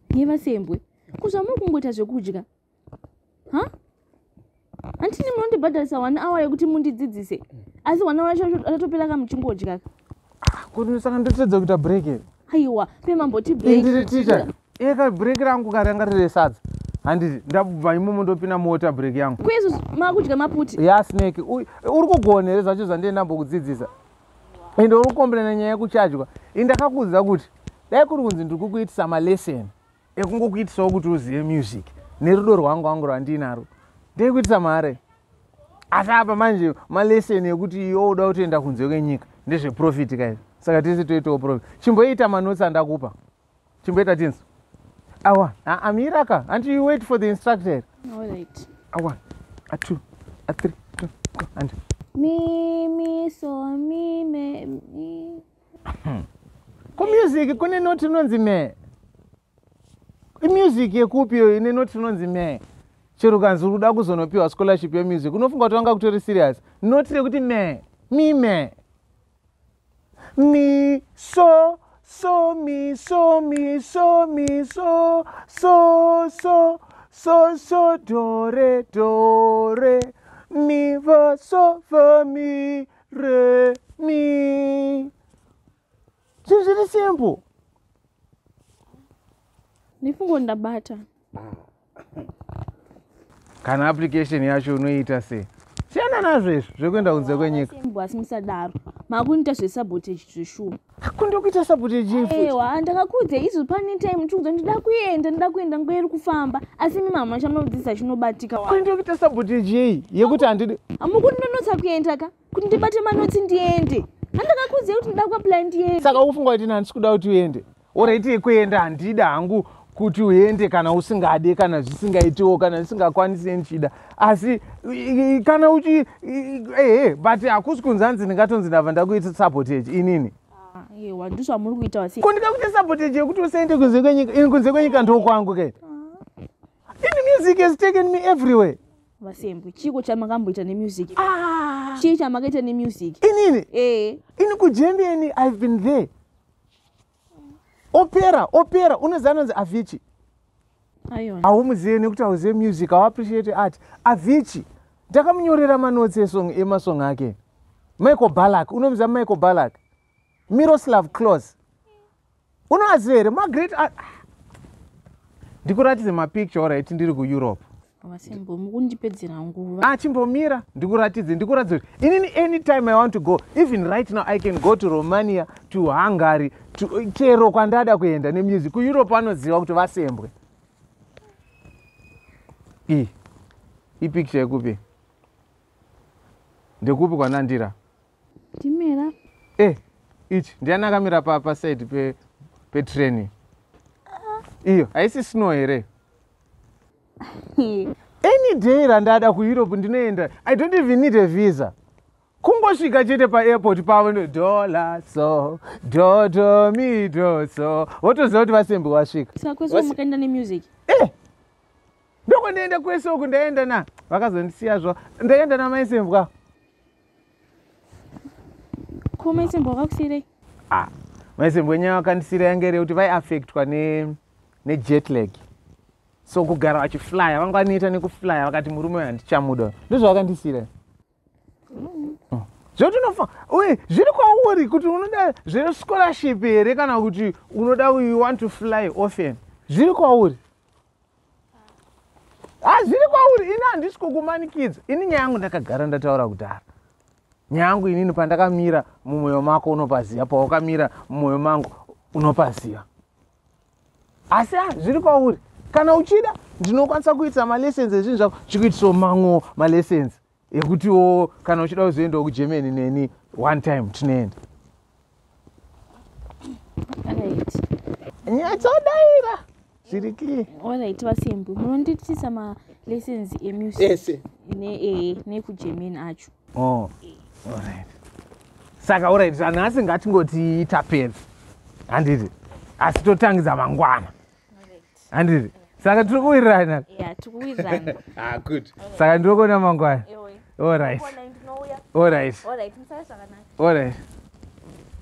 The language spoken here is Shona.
VaSembwe. Kuzama kungoita zvekudya. Ha? Antini munondibhadharisa 1 hour yekuti mundidzidzise. Asi 1 hour yacho atopera kamuchingodya. Kuti saka ndotedza kuita break here. Aiwa, pemamboti break. Ndiri teacher. Eka break rangu karanga riri sadza. Handiti ndabva imomo ndopinda mota break yangu. Kwezo makudya maputi. Ya snake. Uri kugona here zvacho zvandiye ndambokudzidzisa. Ende uri kukomplena nyaya yekuchadywa. Ndakakuudza kuti dai kuri kunzi ndiri kukuitisa malesson ekungokuitisawo kuti uzive music nerudo rwangu rwandinaro ndekuitisa mare. Asi apa manje malesson ekuti iwe uda kutoenda kunze kwenyika ndezveprofit kaizvo. Saka tisi toitawo profit. Chimboita manotsi andakupa. Chimboita tinso. Awa, amiraka until you wait for the instructor. All right. A 1, a 2, a 3, go and Me so me. Ku music kune noti inonzi me. Music yekupiyo ine noti inonzi me. Chero kanzi uruda kuzonopiwa scholarship yemusic unofunga kuti wanga kutori serious. Noti rekuti me. Me so mi so do re mi fa so fa mi re mi. It's very simple. Nifungo ndabata. Kana application yacho unoita sei? Siyana nazvo izvo zvekuenda kunze kwenyika. VaSembwe asimusadaro. Makunita zvesabotage zveshuwa. Kundokuita sabotage futi. Ewa, ndakakudze izvo pane time chikudzo ndida kuenda ngweri kufamba. Asi mama chamunodzidzisa chinobatika wa. Kundokuita sabotage yekuti handidi. Amukuti ndonotsa kuenda ka? Kuti ndibate manotsi ndiende. Handakakudze kuti ndida kuapply ndiende. Saka ufunga kuti handisi kuda kuti uende. Already kuenda handida hangu kuti uende kana usingade kana zvisingaitiwo kana zvisingakwanisi nchida. Asi kana uchi but hakusi kunzanzi ndingatonzi ndabva ndakuita sabotage inini. Ewa, ndizvo amuri kuita wasi. Kundida kuita sabotage yekuti usaende kunze kwenyika. Ini kunze kwenyika ndokwangu ke. Ini music has taken me everywhere. VaSembwe, chiko chamakamboita nemusic. Chii chamakaita nemusic. Inini? Ini kuJermany I've been there. Opera unozanonzi Avicii. Aiwa. Haumuzivi nekuti hauzive music, hau appreciate art. Avicii ndakamunyorera manotsi emasong ake. Michael Ballack, unomuziva Michael Ballack. Miroslav Klose. Unovaziva here magreat art. Ndikuratidze mapicture alright ndiri kuEurope. VaSembwe mukundipedzera nguva. Chimbomira ndikuratidze kuti inini anytime I want to go, even right now I can go to Romania, to Hungary, to chero kwandada kuenda nemusic. KuEurope anoziva kuti VaSembwe. I picture yekupi? Ndekupi kwanandira? Ndimera. Ichi ndiani akamira pa side pe train. Iyo haisi snow here. Any day randada kuEurope ndinoenda. I don't even need a visa. Kungosvika chete paairport pavo $, so do mi do so. Wotoziva kuti VaSembwe wasvika. Saka kweso mukaenda nemusic. Ndoko ndaenda kwese uku ndaenda na vakazondisiya zvo ndaenda naMaisembwe. Ko Maisembwe wakakusiyirei? Maisembwe nyaya vakandisiyira yange rekuti vaiaffectwa nejet lag. So kugara vachiflya vanganoita nekuflya vakati murume uyu handichamuda. Ndozvavakandisiyira. Zvotonofa uye zviri kwauri kuti unoda zvescholarship here kana kuti unoda you want to fly often. Zviri kwauri. Zviri kwauri. Ini handisi kukumanikidza. Ini nyaya yangu ndakagara ndataura kudhara. Nyaya yangu inini pandakamira mumwoyo mako unopaziva, pawakamira mumwoyo mangu unopaziva. Asi zviri kwauri. Kana uchida ndinokwanisa kuita malessons ezvinhu zvako chikuitisawo mamwewo malessons ekutiwo kana uchida kuzoendawo kuGermany neni one time tinoenda. Nyaya dzaodaira zviri clear. Alright VaSembwe, munondiitisa malessons emusic nekuGermany acho. Alright. Saka alright, nhasi ngatingoti tapedza. Handiti. Asi totangidza mangwana. Handiti. Saka tiri kuwirirana. Tiri kuwirirana. Good. Saka ndiri kuona mangwana. Alright. Alright. Alright.